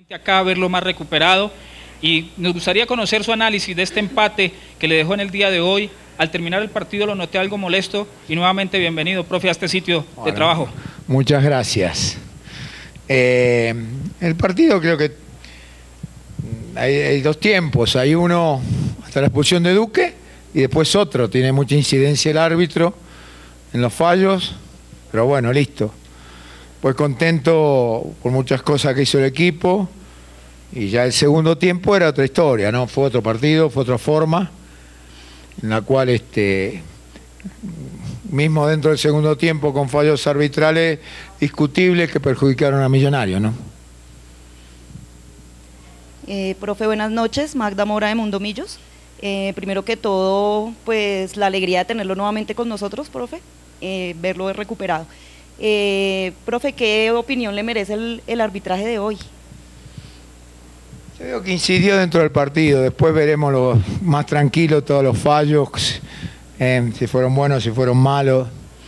Acá verlo más recuperado y nos gustaría conocer su análisis de este empate que le dejó en el día de hoy. Al terminar el partido lo noté algo molesto y nuevamente bienvenido, profe, a este sitio de trabajo. Muchas gracias. El partido creo que hay dos tiempos, hay uno hasta la expulsión de Duque y después otro, tiene mucha incidencia el árbitro en los fallos, pero bueno, listo. Pues contento por muchas cosas que hizo el equipo y ya el segundo tiempo era otra historia, ¿no? Fue otro partido, fue otra forma en la cual mismo dentro del segundo tiempo con fallos arbitrales discutibles que perjudicaron a Millonarios, ¿no? Profe, buenas noches, Magda Mora de Mundo Millos. Primero que todo, pues la alegría de tenerlo nuevamente con nosotros, profe, verlo recuperado. Profe, ¿qué opinión le merece el arbitraje de hoy? Yo digo que incidió dentro del partido, después veremos más tranquilo todos los fallos, si fueron buenos, si fueron malos.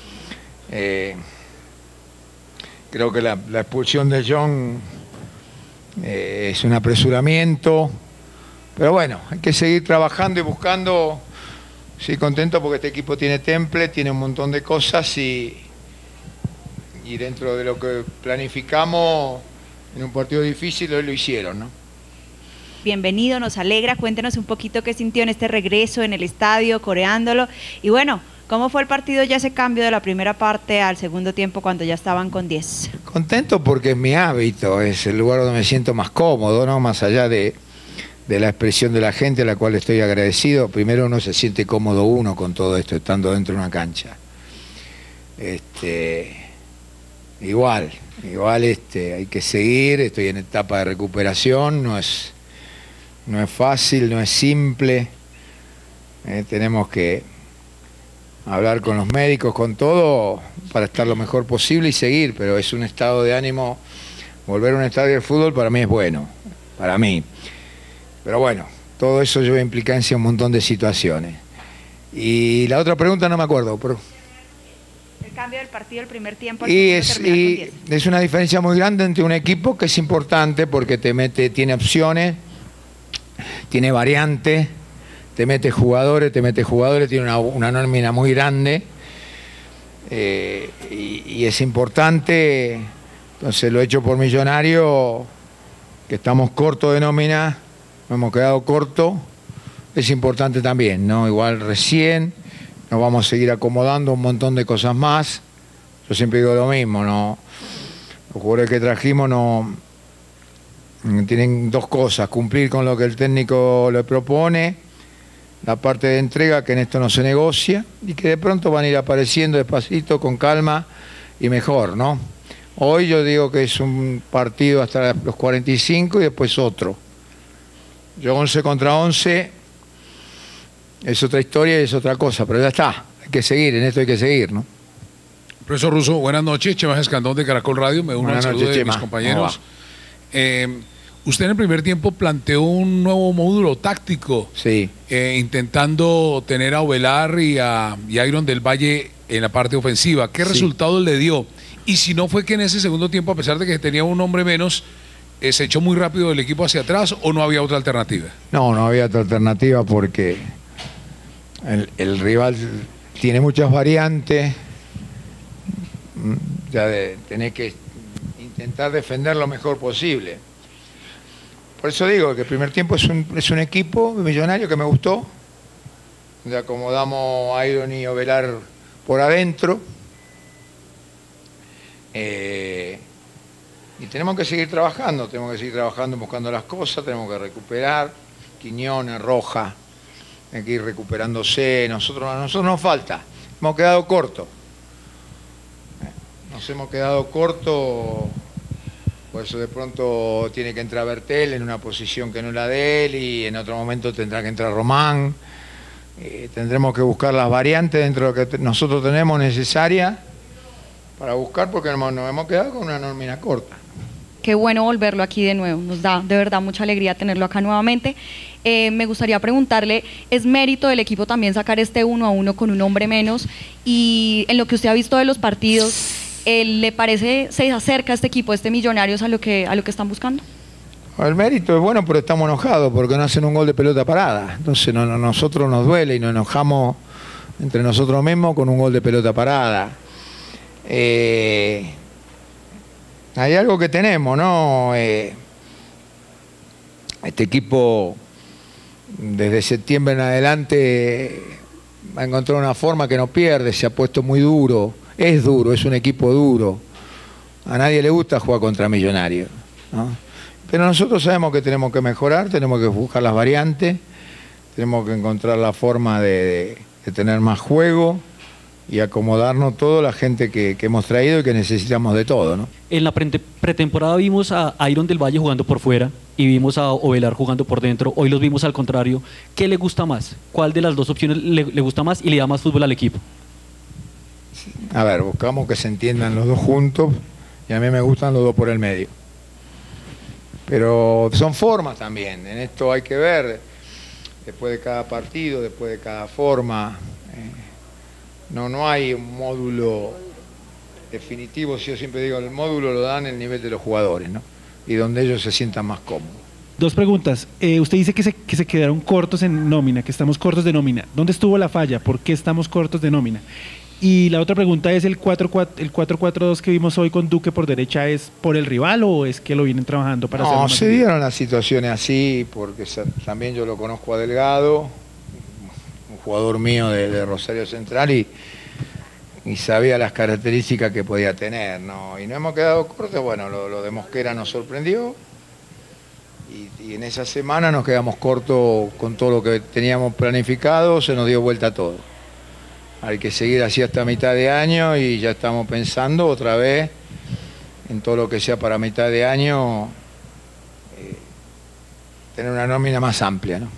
Creo que la expulsión de John es un apresuramiento, pero bueno, hay que seguir trabajando y buscando. Sí, contento porque este equipo tiene temple, tiene un montón de cosas y dentro de lo que planificamos en un partido difícil hoy lo hicieron, ¿no? Bienvenido, nos alegra, cuéntenos un poquito qué sintió en este regreso en el estadio, coreándolo, y bueno, ¿cómo fue el partido ya ese cambio de la primera parte al segundo tiempo cuando ya estaban con 10? Contento porque es mi hábito, es el lugar donde me siento más cómodo, ¿no? Más allá de la expresión de la gente a la cual estoy agradecido, primero uno se siente cómodo uno con todo esto, estando dentro de una cancha. Igual hay que seguir, estoy en etapa de recuperación, no es fácil, no es simple, tenemos que hablar con los médicos, con todo, para estar lo mejor posible y seguir, pero es un estado de ánimo, volver a un estadio de fútbol para mí es bueno, para mí, pero bueno, todo eso lleva implicancia en un montón de situaciones. Y la otra pregunta no me acuerdo, pero... Cambio del partido el primer tiempo. Y es una diferencia muy grande entre un equipo que es importante porque tiene opciones, tiene variantes, te mete jugadores, tiene una nómina muy grande y es importante. Entonces lo hecho por Millonario, que estamos cortos de nómina, nos hemos quedado cortos, es importante también, ¿no? Igual recién nos vamos a seguir acomodando un montón de cosas más. Yo siempre digo lo mismo, ¿no? Los jugadores que trajimos tienen dos cosas: cumplir con lo que el técnico le propone, la parte de entrega, que en esto no se negocia, y que de pronto van a ir apareciendo despacito, con calma y mejor, ¿no? Hoy yo digo que es un partido hasta los 45 y después otro. Yo 11 contra 11... es otra historia y es otra cosa, pero ya está, hay que seguir, en esto hay que seguir, ¿no? Profesor Russo, buenas noches, Chema Escandón de Caracol Radio, me uno al saludo de mis compañeros. Usted en el primer tiempo planteó un nuevo módulo táctico, sí, intentando tener a Ovelar y a Iron del Valle en la parte ofensiva. ¿Qué resultado le dio? Y si no fue que en ese segundo tiempo, a pesar de que tenía un hombre menos, se echó muy rápido el equipo hacia atrás, ¿o no había otra alternativa? No había otra alternativa porque el rival tiene muchas variantes, ya tenés que intentar defender lo mejor posible. Por eso digo que el primer tiempo es un equipo Millonario que me gustó, donde acomodamos a Iron y Ovelar por adentro, y tenemos que seguir trabajando buscando las cosas, tenemos que recuperar Quiñones, Roja, hay que ir recuperándose. A nosotros nos falta, hemos quedado cortos. Por eso de pronto tiene que entrar Bertel en una posición que no es la de él, y en otro momento tendrá que entrar Román. Tendremos que buscar las variantes dentro de lo que nosotros tenemos necesaria para buscar, porque nos hemos quedado con una nómina corta. Qué bueno volverlo aquí de nuevo, nos da de verdad mucha alegría tenerlo acá nuevamente. Me gustaría preguntarle, ¿es mérito del equipo también sacar este 1-1 con un hombre menos? Y en lo que usted ha visto de los partidos, ¿le parece, se acerca este equipo, este Millonarios, a lo que están buscando? El mérito es bueno, pero estamos enojados porque no hacen un gol de pelota parada. Entonces nosotros nos duele y nos enojamos entre nosotros mismos con un gol de pelota parada. Hay algo que tenemos, ¿no? Este equipo desde septiembre en adelante ha encontrado una forma que no pierde, se ha puesto muy duro, es un equipo duro. A nadie le gusta jugar contra Millonarios, ¿no? Pero nosotros sabemos que tenemos que mejorar, tenemos que buscar las variantes, tenemos que encontrar la forma de tener más juego y acomodarnos todo la gente que hemos traído y que necesitamos de todo, ¿no? En la pretemporada vimos a Iron del Valle jugando por fuera y vimos a Ovelar jugando por dentro. Hoy los vimos al contrario. ¿Qué le gusta más? ¿Cuál de las dos opciones le gusta más y le da más fútbol al equipo? A ver, buscamos que se entiendan los dos juntos y a mí me gustan los dos por el medio. Pero son formas también, en esto hay que ver, después de cada partido, después de cada forma, no hay un módulo definitivo, yo siempre digo, el módulo lo dan el nivel de los jugadores, ¿no? Y donde ellos se sientan más cómodos. Dos preguntas, usted dice que se quedaron cortos en nómina, que estamos cortos de nómina. ¿Dónde estuvo la falla? ¿Por qué estamos cortos de nómina? Y la otra pregunta es, ¿el 4-4-2 que vimos hoy con Duque por derecha es por el rival o es que lo vienen trabajando para hacerlo No, más se bien? dieron las situaciones así, porque también yo lo conozco a Delgado, un jugador mío de Rosario Central, y sabía las características que podía tener, ¿no? Y no hemos quedado cortos, bueno, lo de Mosquera nos sorprendió, y en esa semana nos quedamos cortos con todo lo que teníamos planificado, se nos dio vuelta todo. Hay que seguir así hasta mitad de año y ya estamos pensando otra vez en todo lo que sea para mitad de año, tener una nómina más amplia, ¿no?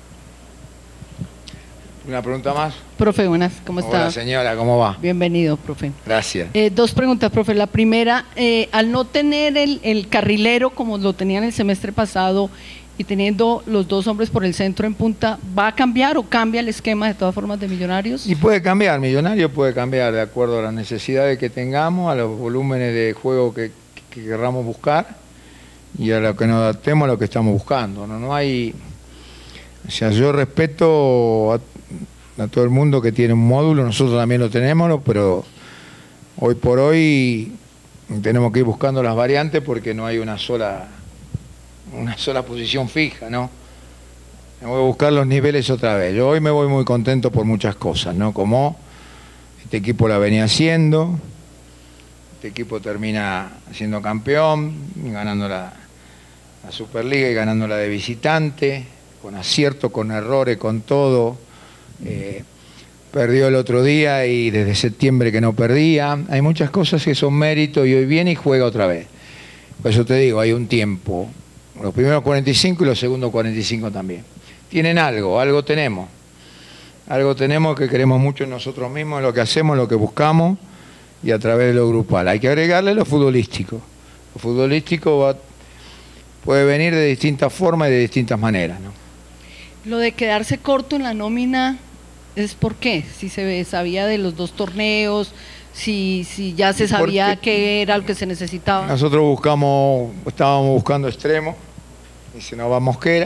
¿Una pregunta más? Profe, buenas, ¿cómo está? Hola señora, ¿cómo va? Bienvenido, profe. Gracias. Dos preguntas, profe. La primera, al no tener el carrilero como lo tenían el semestre pasado y teniendo los dos hombres por el centro en punta, ¿va a cambiar o cambia el esquema de todas formas de Millonarios? Y puede cambiar, Millonarios puede cambiar de acuerdo a las necesidades que tengamos, a los volúmenes de juego que querramos buscar y a lo que nos adaptemos a lo que estamos buscando. No hay... O sea, yo respeto a todo el mundo que tiene un módulo, nosotros también lo tenemos, pero hoy por hoy tenemos que ir buscando las variantes porque no hay una sola posición fija, ¿no? Voy a buscar los niveles otra vez. Yo hoy me voy muy contento por muchas cosas, ¿no? Como este equipo la venía haciendo, este equipo termina siendo campeón, ganando la Superliga y ganándola de visitante, con acierto, con errores, con todo. Perdió el otro día y desde septiembre que no perdía. Hay muchas cosas que son méritos y hoy viene y juega otra vez. Por eso te digo, hay un tiempo. Los primeros 45 y los segundos 45 también. Tienen algo tenemos. Algo tenemos que queremos mucho en nosotros mismos, en lo que hacemos, en lo que buscamos y a través de lo grupal. Hay que agregarle lo futbolístico. Lo futbolístico puede venir de distintas formas y de distintas maneras, ¿no? Lo de quedarse corto en la nómina, ¿es por qué? Si se sabía de los dos torneos, si ya se sabía qué era lo que se necesitaba. Nosotros estábamos buscando extremos y se nos va Mosquera.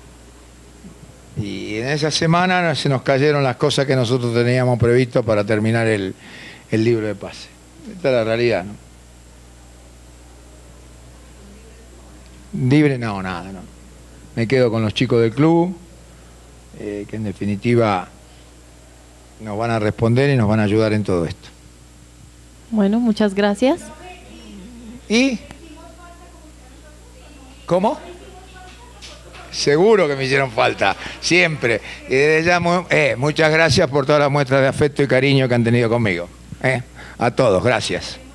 Y en esa semana se nos cayeron las cosas que nosotros teníamos previsto para terminar el libro de pase. Esta es la realidad, ¿no? Libre, no, nada, no. Me quedo con los chicos del club, que en definitiva nos van a responder y nos van a ayudar en todo esto. Bueno, muchas gracias. ¿Y? ¿Cómo? Seguro que me hicieron falta, siempre. Y desde ya, muchas gracias por todas las muestras de afecto y cariño que han tenido conmigo. A todos, gracias.